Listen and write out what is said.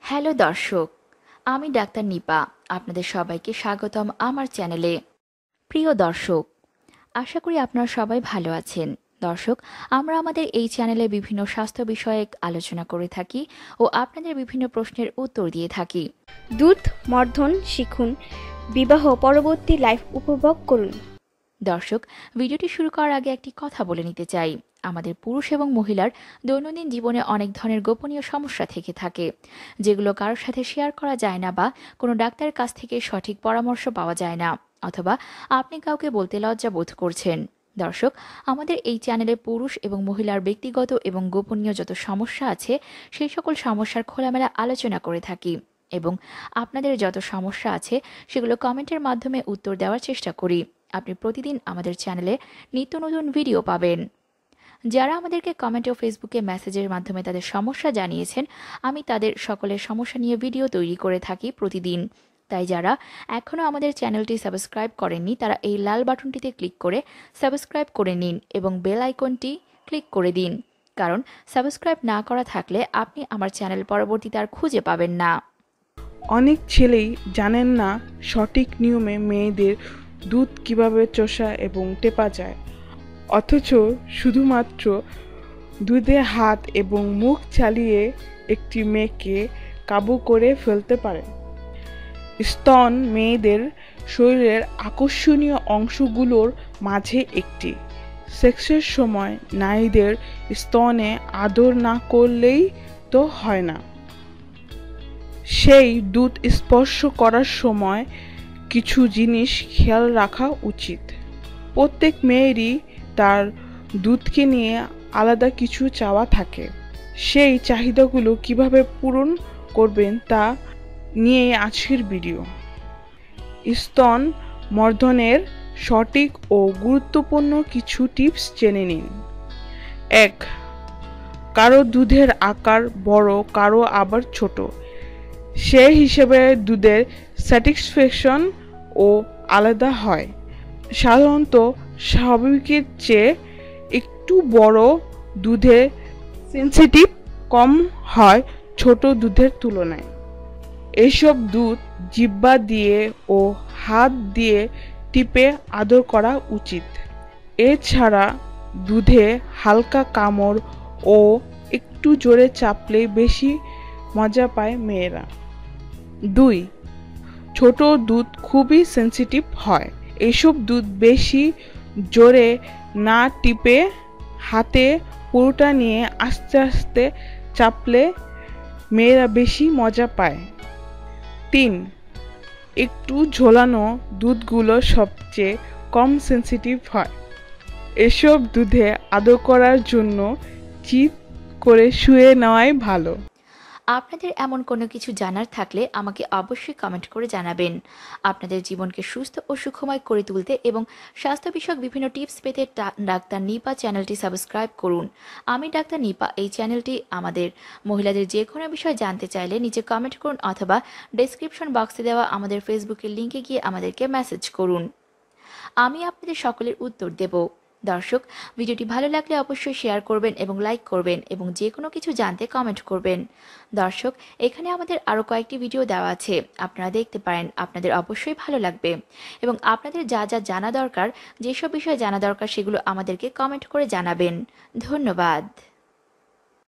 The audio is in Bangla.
হ্যালো দর্শক, আমি ডাক্তার নিপা। আপনাদের সবাইকে স্বাগতম আমার চ্যানেলে। প্রিয় দর্শক, আশা করি আপনারা সবাই ভালো আছেন। দর্শক, আমরা আমাদের এই চ্যানেলে বিভিন্ন স্বাস্থ্য বিষয়ক আলোচনা করে থাকি ও আপনাদের বিভিন্ন প্রশ্নের উত্তর দিয়ে থাকি। দুধ মর্ধন শিখুন, বিবাহ পরবর্তী লাইফ উপভোগ করুন। দর্শক, ভিডিওটি শুরু করার আগে একটি কথা বলে নিতে চাই। আমাদের পুরুষ এবং মহিলার দৈনন্দিন জীবনে অনেক ধরনের গোপনীয় সমস্যা থেকে থাকে, যেগুলো কারোর সাথে শেয়ার করা যায় না বা কোনো ডাক্তারের কাছ থেকে সঠিক পরামর্শ পাওয়া যায় না, অথবা আপনি কাউকে বলতে লজ্জা বোধ করছেন। দর্শক, আমাদের এই চ্যানেলে পুরুষ এবং মহিলার ব্যক্তিগত এবং গোপনীয় যত সমস্যা আছে সেই সকল সমস্যার খোলামেলা আলোচনা করে থাকি এবং আপনাদের যত সমস্যা আছে সেগুলো কমেন্টের মাধ্যমে উত্তর দেওয়ার চেষ্টা করি। আপনি প্রতিদিন আমাদের চ্যানেলে নিত্য নতুন ভিডিও পাবেন। যারা আমাদেরকে কমেন্ট ও ফেসবুকে মেসেজের মাধ্যমে তাদের সমস্যা জানিয়েছেন, আমি তাদের সকলের সমস্যা নিয়ে ভিডিও তৈরি করে থাকি প্রতিদিন। তাই যারা এখনও আমাদের চ্যানেলটি সাবস্ক্রাইব করেননি তারা এই লাল বাটনটিতে ক্লিক করে সাবস্ক্রাইব করে নিন এবং বেল আইকনটি ক্লিক করে দিন, কারণ সাবস্ক্রাইব না করা থাকলে আপনি আমার চ্যানেল পরবর্তীতে আর খুঁজে পাবেন না। অনেক ছেলেই জানেন না সঠিক নিয়মে মেয়েদের দুধ কিভাবে চোষা এবং টেপা যায়, অথচ শুধুমাত্র দুধে হাত এবং মুখ চালিয়ে একটি মেয়েকে কাবু করে ফেলতে পারে। স্তন মেয়েদের শরীরের আকর্ষণীয় অংশগুলোর মাঝে একটি। সেক্সের সময় নারীদের স্তনে আদর না করলেই তো হয় না। সেই দুধ স্পর্শ করার সময় কিছু জিনিস খেয়াল রাখা উচিত। প্রত্যেক মেয়েরই তার দুধকে নিয়ে আলাদা কিছু চাওয়া থাকে। সেই চাহিদাগুলো কিভাবে পূরণ করবেন তা নিয়ে আজকের ভিডিও। স্তন মর্ধনের সঠিক ও গুরুত্বপূর্ণ কিছু টিপস জেনে নিন। 1. কারো দুধের আকার বড়, কারো আবার ছোট। সেই হিসেবে দুধের স্যাটিসফ্যাকশন ও আলাদা হয়। সাধারণত স্বাভাবিকের চেয়ে একটু বড় দুধে সেন্সিটিভ কম হয় ছোট দুধের তুলনায়। এইসব দুধ জিহ্বা দিয়ে ও হাত দিয়ে টিপে আদর করা উচিত। এছাড়া দুধে হালকা কামড় ও একটু জোরে চাপলে বেশি মজা পায় মেয়েরা। 2. ছোট দুধ খুবই সেন্সিটিভ হয়। এইসব দুধ বেশি জোরে না টিপে হাতে পুরোটা নিয়ে আস্তে আস্তে চাপলে মেয়েরা বেশি মজা পায়। 3. একটু ঝোলানো দুধগুলো সবচেয়ে কম সেন্সিটিভ হয়। এসব দুধে আদর করার জন্য চিৎ করে শুয়ে নেওয়াই ভালো। আপনাদের এমন কোনো কিছু জানার থাকলে আমাকে অবশ্যই কমেন্ট করে জানাবেন। আপনাদের জীবনকে সুস্থ ও সুখময় করে তুলতে এবং স্বাস্থ্য বিষয়ক বিভিন্ন টিপস পেতে ডাক্তার নিপা চ্যানেলটি সাবস্ক্রাইব করুন। আমি ডাক্তার নিপা। এই চ্যানেলটি আমাদের মহিলাদের যে কোনো বিষয় জানতে চাইলে নিচে কমেন্ট করুন অথবা ডেসক্রিপশন বক্সে দেওয়া আমাদের ফেসবুকের লিঙ্কে গিয়ে আমাদেরকে মেসেজ করুন। আমি আপনাদের সকলের উত্তর দেব। দর্শক, ভিডিওটি ভালো লাগলে অবশ্যই শেয়ার করবেন এবং লাইক করবেন এবং যে কোনো কিছু জানতে কমেন্ট করবেন। দর্শক, এখানে আমাদের আরও কয়েকটি ভিডিও দেওয়া আছে, আপনারা দেখতে পারেন। আপনাদের অবশ্যই ভালো লাগবে এবং আপনাদের যা যা জানা দরকার, যেসব বিষয়ে জানা দরকার সেগুলো আমাদেরকে কমেন্ট করে জানাবেন। ধন্যবাদ।